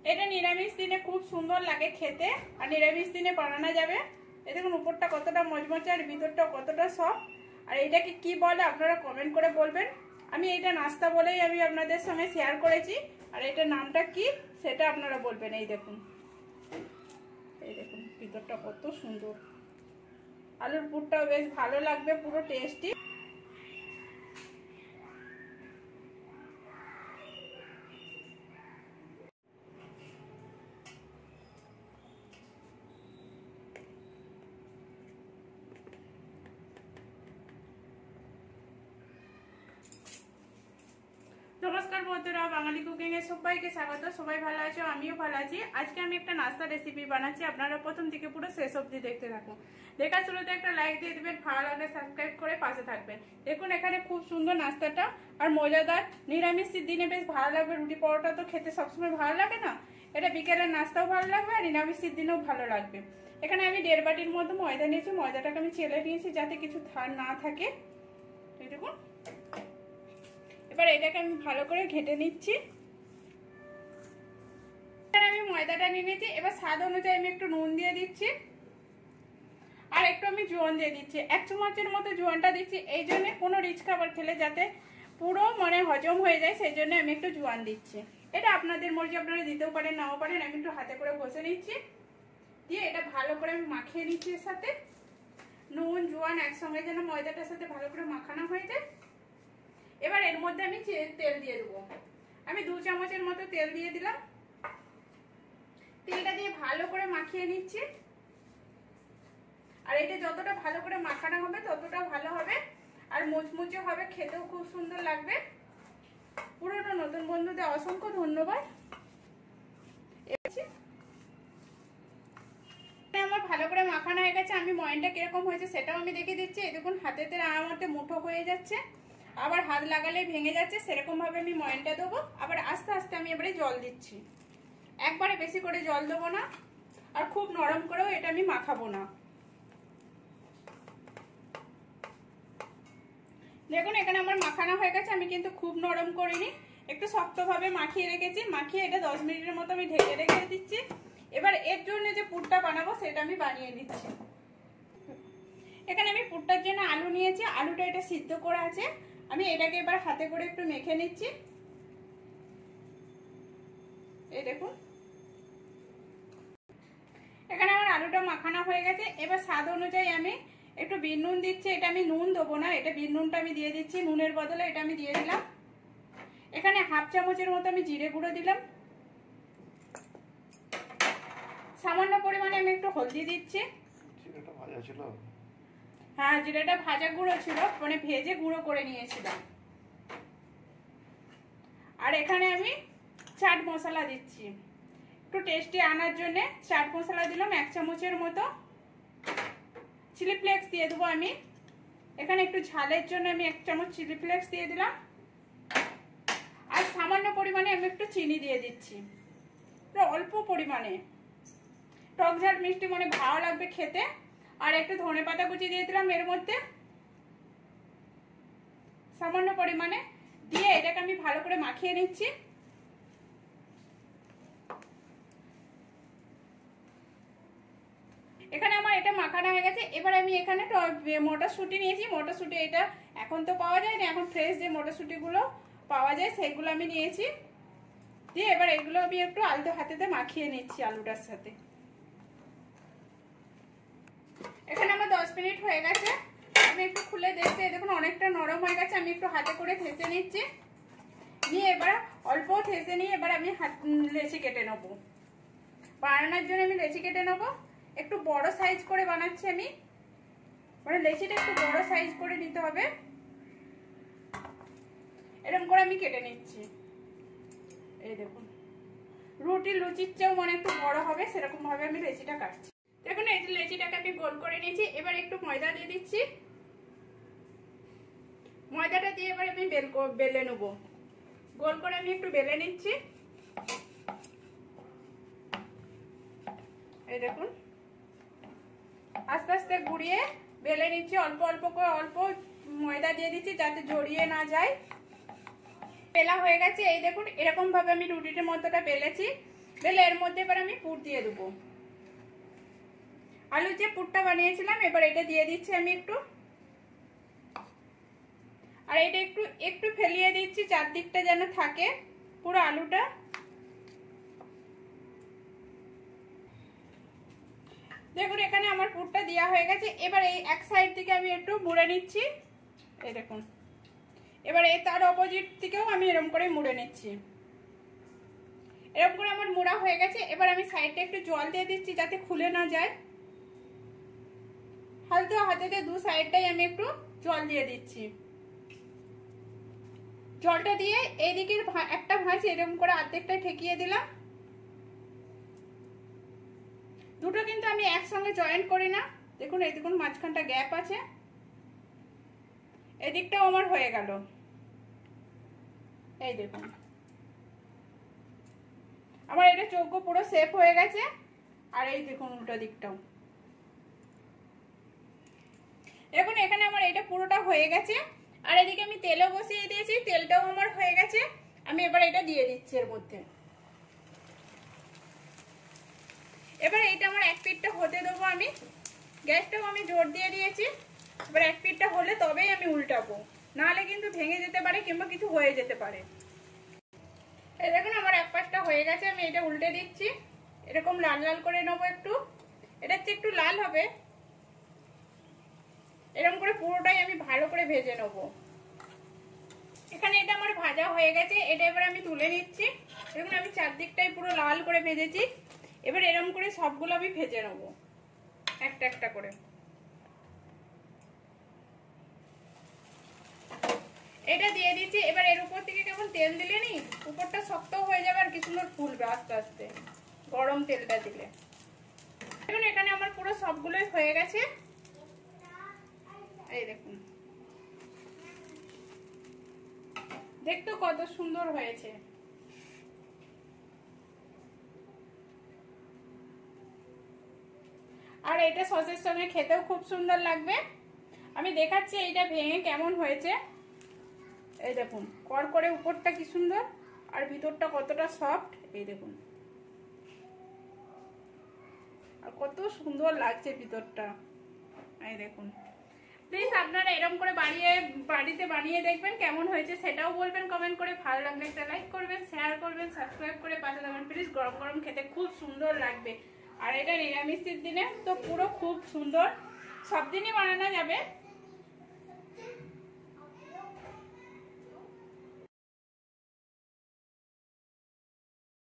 এটা নিরামিষ দিনে খুব সুন্দর লাগে খেতে, আর নিরামিষ দিনে বানানো যাবে। এই দেখুন উপরটা কতটা মচমচে আর ভিতরটা কতটা সফট। আর এটাকে কি বলে আপনারা কমেন্ট করে বলবেন। আমি এটা নাস্তা বলেই আমি আপনাদের সঙ্গে শেয়ার করেছি, আর এটা নামটা কি সেটা আপনারা বলবেন। এই দেখুন ভিতরটা কত সুন্দর, আলুর পুরটাও বেশ ভালো লাগবে, পুরো টেস্টি। নমস্কার বন্ধুরা, বাঙালি কুকিং এ সবাইকে স্বাগত। সবাই ভালো আছো, আমিও ভালো আছি। আজকে আমি একটা নাস্তা রেসিপি বানাচ্ছি, আপনারা প্রথম থেকে পুরো শেষ অবধি দেখতে থাকুন। দেখার শুরুতে একটা লাইক দিয়ে দিবেন, ভালো লাগলে সাবস্ক্রাইব করে পাশে থাকবেন। দেখুন এখানে খুব সুন্দর নাস্তাটা, আর মজাদার। নিরামিষ দিনে বেশ ভালো লাগবে, রুটি পরোটা তো খেতে সবসময় ভালো লাগে না, এটা বিকেলের নাস্তাও ভালো লাগবে আর নিরামিষ দিনেও ভালো লাগবে। এখানে আমি 1.5 বাটির মতো ময়দা নিয়েছি, ময়দাটাকে আমি চেলে নিয়েছি যাতে কিছু না থাকে। এই দেখুন, এবার এটাকে আমি ভালো করে ঘেটে নিচ্ছি। আমি ময়দাটা নিয়ে নিচ্ছি, এবার স্বাদ অনুযায়ী আমি একটু নুন দিয়ে দিচ্ছি, আর একটু আমি জোয়ান দিয়ে দিচ্ছি। 1 চামচের মতো জোয়ানটা দিচ্ছি, এই জন্য কোনো রিচ খাবার খেলে যাতে পুরো হজম হয়ে যায়, সেই জন্য আমি একটু জোয়ান দিচ্ছি। এটা আপনাদের মর্জি, আপনারা দিতেও পারেন নাও পারেন। আমি একটু হাতে করে ঘষে নিচ্ছি, দিয়ে এটা ভালো করে আমি মাখিয়ে নিচ্ছি। এর সাথে নুন জোয়ান একসঙ্গে যেন ময়দাটার সাথে ভালো করে মাখানো হয়ে যায়। এবার এর মধ্যে আমি তেল দিয়ে দেবো। আমি 2 চামচের মতো তেল দিয়ে দিলাম। তেলটা দিয়ে ভালো করে মাখিয়ে নিচ্ছি, আর এটা যতটা ভালো করে মাখানো হবে ততটা ভালো হবে, আর মুচমুচে হবে, খেতেও খুব সুন্দর লাগবে। পুরোটা নতুন বন্ধুদের অসংখ্য ধন্যবাদ। আমার ভালো করে মাখানো হয়ে গেছে, আমি ময়নটা কিরকম হয়েছে সেটাও আমি দেখিয়ে দিচ্ছি। এই দেখুন হাতেতে আমারটা মুঠো হয়ে যাচ্ছে, আবার হাত লাগালেই ভেঙে যাচ্ছে, সেরকম ভাবে আমি ময়নটা দেবো। আবার আস্তে আস্তে আমি এবারে জল দিচ্ছি, একবারে বেশি করে জল দেবো না, আর খুব নরম করেও এটা আমি মাখাবো না। দেখুন এখানে আমার মাখানো হয়ে গেছে, আমি কিন্তু খুব নরম করিনি, একটু শক্তভাবে মাখিয়ে রেখেছি। মাখিয়ে এটা 10 মিনিটের মতো আমি ঢেকে রেখে দিচ্ছি। এবার এর জন্য যে পুরটা বানাবো সেটা আমি বানিয়ে নিচ্ছি। এখানে আমি পুরটার জন্য আলু নিয়েছি, আলুটা এটা সিদ্ধ করা আছে। আমি এটাকে এবার হাতে করে একটু মেখে নিচ্ছি। এই দেখুন এখানে আমার আলুটা মাখানো হয়ে গেছে। এবার স্বাদ অনুযায়ী আমি একটু বিট নুন দিচ্ছি। এটা আমি নুন দেবো না, এটা বিট নুনটা আমি দিয়ে দিচ্ছি, নুনের বদলে এটা আমি দিয়ে দিলাম। এখানে 1/2 চামচের মতো আমি জিরে গুঁড়ো দিলাম। সামান্য পরিমাণে আমি একটু হলদি দিচ্ছি। জিরেটা ভাজা ছিল? হ্যাঁ, জিরেটা ভাজা গুঁড়ো ছিল, ভেজে গুঁড়ো করে নিয়েছিলাম। আর এখানে আমি চাট মশলা দিচ্ছি, একটু টেস্টি আনার জন্য চাট মশলা দিলাম 1 চামচের মতো। চিলি ফ্লেক্স দিয়ে দেবো আমি, এখানে একটু ঝালের জন্য আমি 1 চামচ চিলি ফ্লেক্স দিয়ে দিলাম। আর সামান্য পরিমাণে আমি একটু চিনি দিয়ে দিচ্ছি, অল্প পরিমাণে। টক ঝাল মিষ্টি ভালো লাগবে খেতে। আর একটু ধনেপাতা কুচি দিয়ে দিলাম এর মধ্যে সামান্য পরিমাণে, দিয়ে এটাকে আমি ভালো করে মাখিয়ে নিচ্ছি। এখানে আমার এটা মাখানো হয়ে গেছে। এবার আমি এখানে মটরশুঁটি নিয়েছি। মটরশুঁটি এটা এখন তো পাওয়া যায় না, এখন ফ্রেশ যে মটরশুঁটিগুলো পাওয়া যায় সেগুলো আমি নিয়েছি। দিয়ে এবার এগুলো আমি একটু আলতো হাতেতে মাখিয়ে নিচ্ছি আলুটার সাথে। এখানে আমার 10 মিনিট হয়ে গেছে, আমি একটু খুলে দেখছি। দেখুন অনেকটা নরম হয়ে গেছে, আমি একটু হাতে করে থেঁচে নিচ্ছি। নিয়ে এবার অল্প থেঁচে নিয়ে এবার আমি লেচি কেটে নেবো। বানানোর জন্য আমি লেচি কেটে নেবো, একটু বড় সাইজ করে বানাচ্ছি আমি, লেচিটা একটু বড় সাইজ করে নিতে হবে। এরকম করে আমি কেটে নিচ্ছি। এই দেখুন লুচির চেয়েও একটু বড় হবে, সেরকম ভাবে আমি লেচিটা কাটছি। দেখুন এই যে লেচিটাকে আমি গোল করে নিয়েছি। এবার একটু ময়দা দিয়ে দিচ্ছি। ময়দাটা দিয়ে এবার আমি বেলে নেবো, গোল করে আমি একটু বেলে নিচ্ছি। এই দেখুন আস্তে আস্তে ঘুরিয়ে বেলে নিচ্ছি, অল্প অল্প করে অল্প ময়দা দিয়ে দিচ্ছি যাতে জড়িয়ে না যায়। বেলা হয়ে গেছে, এই দেখুন এরকম ভাবে আমি রুটির মতোটা বেলেছি। বেলে এর মধ্যে এবার আমি পুর দিয়ে দেবো। আলুর যে পুরটা বানিয়েছিলাম এবার এটা দিয়ে দিচ্ছি আমি একটু, আর এটা একটু একটু ফেলিয়ে দিচ্ছি চারদিকটা যেন থাকে পুরো আলুটা। দেখুন এখানে আমার পুরটা দেওয়া হয়ে গেছে। এবার এই এক সাইড থেকে আমি একটু মুড়ে নিচ্ছি, এই দেখুন। এবার এই তার অপোজিট থেকেও আমি এরকম করে মুড়ে নিচ্ছি। এরকম করে আমার মুড়া হয়ে গেছে। এবার আমি সাইডটা একটু জল দিয়ে দিচ্ছি যাতে খুলে না যায়। হালকা হাতেতে দু সাইডটাই আমি একটু জল দিয়ে দিচ্ছি। জলটা দিয়ে এইদিকের একটা ভাঁজ এরকম করে অর্ধেকটা ঠেকিয়ে দিলাম। দুটো কিন্তু আমি একসঙ্গে জয়েন্ট করি না। দেখুন এই দেখুন মাঝখানটা গ্যাপ আছে, এদিকটাও আমার হয়ে গেল। এই দেখুন আমার এটা চৌকো পুরো সেফ হয়ে গেছে। আর এই দেখুন উল্টো দিকটাও দেখুন, এখানে আমার এটা পুরোটা হয়ে গেছে। আর এদিকে আমি তেলও বসিয়ে দিয়েছি, তেলটাও আমার হয়ে গেছে। আমি এবার এটা দিয়ে দিচ্ছি এর মধ্যে। এবার এইটা আমার এক পিঠটা হতে দেবো আমি। গ্যাসটাও আমি জোর দিয়ে দিয়েছি। এবার এক পিঠটা হলে তবেই আমি উল্টাবো, নাহলে কিন্তু ভেঙে যেতে পারে কিংবা কিছু হয়ে যেতে পারে। এই দেখুন আমার এক পাশটা হয়ে গেছে, আমি এটা উল্টে দিচ্ছি। এরকম লাল লাল করে নেবো একটু, এটা হচ্ছে একটু লাল হবে। এরকম করে পুরোটাই আমি ভালো করে ভেজে নেব। এখানে এটা আমার ভাজা হয়ে গেছে, এটা এবার আমি তুলে নিচ্ছি। দেখুন আমি চারদিকটাই পুরো লাল করে ভেজেছি। এবার এরকম করে সবগুলো আমি ভেজে নেব একটা একটা করে। এটা দিয়ে দিচ্ছি। এবার এর উপর থেকে কেমন তেল দিলে নি উপরটা শক্ত হয়ে যাবে আর কি সুন্দর ফুলবে আস্তে আস্তে গরম তেলটা দিলে। দেখুন এখানে আমার পুরো সবগুলোই হয়ে গেছে। এই দেখুন দেখতে কত সুন্দর হয়েছে। আর এটা সসের সঙ্গে খেতেও খুব সুন্দর লাগবে। আমি দেখাচ্ছি এইটা ভেঙে কেমন হয়েছে। এই দেখুন কড়কড়ে উপরটা কি সুন্দর আর ভিতরটা কতটা সফট। এই দেখুন আর কত সুন্দর লাগছে ভিতরটা। এই দেখুন প্লিজ আপনারা এরকম করে বাড়িতে বানিয়ে দেখবেন কেমন হয়েছে, সেটাও বলবেন কমেন্ট করে। ভালো লাগলে একটা লাইক করবেন, শেয়ার করবেন, সাবস্ক্রাইব করে পাশে থাকবেন প্লিজ। গরম গরম খেতে খুব সুন্দর লাগবে। আর এটা নিরামিষের দিনে তো পুরো খুব সুন্দর, সব দিনই বানানো যাবে।